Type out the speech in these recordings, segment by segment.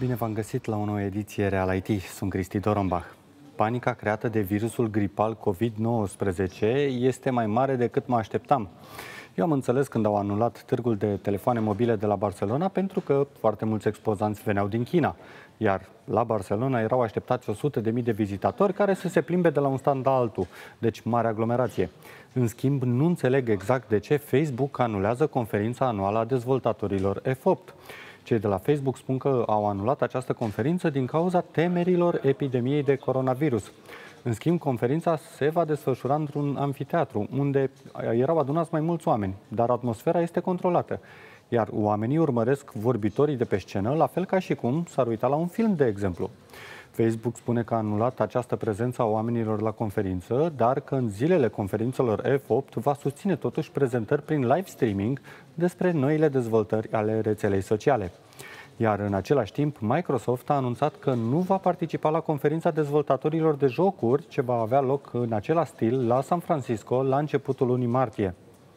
Bine v-am găsit la o nouă ediție Real IT. Sunt Cristi Dorombach. Panica creată de virusul gripal COVID-19 este mai mare decât mă așteptam. Eu am înțeles când au anulat târgul de telefoane mobile de la Barcelona pentru că foarte mulți expozanți veneau din China. Iar la Barcelona erau așteptați 100.000 de vizitatori care să se plimbe de la un stand la altul, deci mare aglomerație. În schimb, nu înțeleg exact de ce Facebook anulează conferința anuală a dezvoltatorilor F8. Cei de la Facebook spun că au anulat această conferință din cauza temerilor epidemiei de coronavirus. În schimb, conferința se va desfășura într-un amfiteatru, unde erau adunați mai mulți oameni, dar atmosfera este controlată. Iar oamenii urmăresc vorbitorii de pe scenă, la fel ca și cum s-ar uita la un film, de exemplu. Facebook spune că a anulat această prezență a oamenilor la conferință, dar că în zilele conferințelor F8 va susține totuși prezentări prin live streaming despre noile dezvoltări ale rețelei sociale. Iar în același timp, Microsoft a anunțat că nu va participa la conferința dezvoltatorilor de jocuri, ce va avea loc în același stil la San Francisco la începutul lunii martie.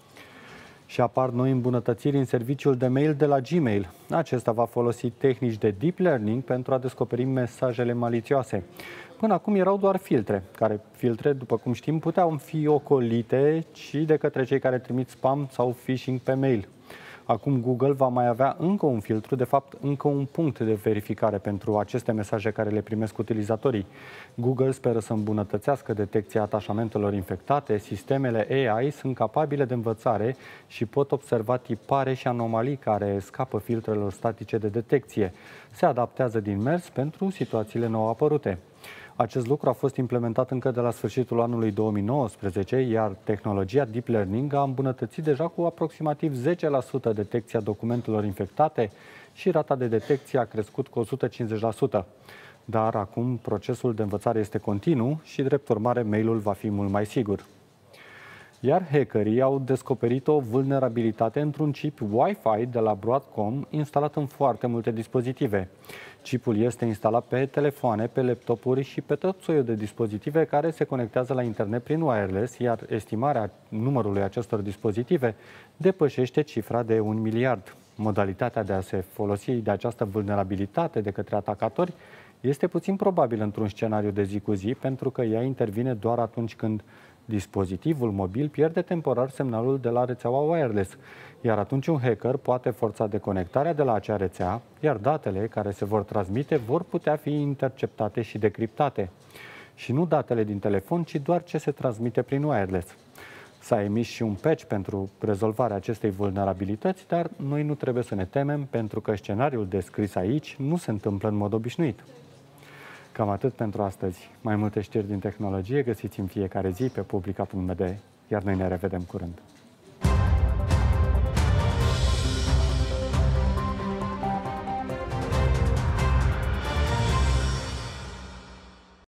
Și apar noi îmbunătățiri în serviciul de mail de la Gmail. Acesta va folosi tehnici de deep learning pentru a descoperi mesajele malițioase. Până acum erau doar filtre, filtre, după cum știm, puteau fi ocolite și de către cei care trimit spam sau phishing pe mail. Acum Google va mai avea încă un filtru, de fapt încă un punct de verificare pentru aceste mesaje care le primesc utilizatorii. Google speră să îmbunătățească detecția atașamentelor infectate, sistemele AI sunt capabile de învățare și pot observa tipare și anomalii care scapă filtrelor statice de detecție. Se adaptează din mers pentru situațiile nou apărute. Acest lucru a fost implementat încă de la sfârșitul anului 2019, iar tehnologia Deep Learning a îmbunătățit deja cu aproximativ 10% detecția documentelor infectate și rata de detecție a crescut cu 150%. Dar acum procesul de învățare este continuu și, drept urmare, mail-ul va fi mult mai sigur. Iar hackerii au descoperit o vulnerabilitate într-un chip Wi-Fi de la Broadcom instalat în foarte multe dispozitive. Chipul este instalat pe telefoane, pe laptopuri și pe tot soiul de dispozitive care se conectează la internet prin wireless, iar estimarea numărului acestor dispozitive depășește cifra de 1 miliard. Modalitatea de a se folosi de această vulnerabilitate de către atacatori este puțin probabil într-un scenariu de zi cu zi, pentru că ea intervine doar atunci când dispozitivul mobil pierde temporar semnalul de la rețeaua wireless, iar atunci un hacker poate forța deconectarea de la acea rețea, iar datele care se vor transmite vor putea fi interceptate și decriptate. Și nu datele din telefon, ci doar ce se transmite prin wireless. S-a emis și un patch pentru rezolvarea acestei vulnerabilități, dar noi nu trebuie să ne temem, pentru că scenariul descris aici nu se întâmplă în mod obișnuit. Cam atât pentru astăzi. Mai multe știri din tehnologie găsiți în fiecare zi pe publica.md, iar noi ne revedem curând.